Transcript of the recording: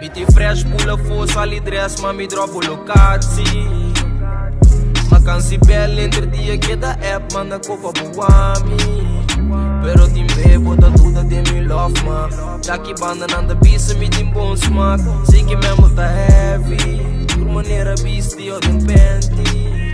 Biti fresh, pula força, ali dress, mami dropo locati. Ma cansi belle entre dia que da app, manda copa buami. Pero tim bebo da tudo de me love, ma. Daqui banda nanda bisa, me tem bom smack. Sei que mesmo tá heavy, por maneira beast, eu tenho panty.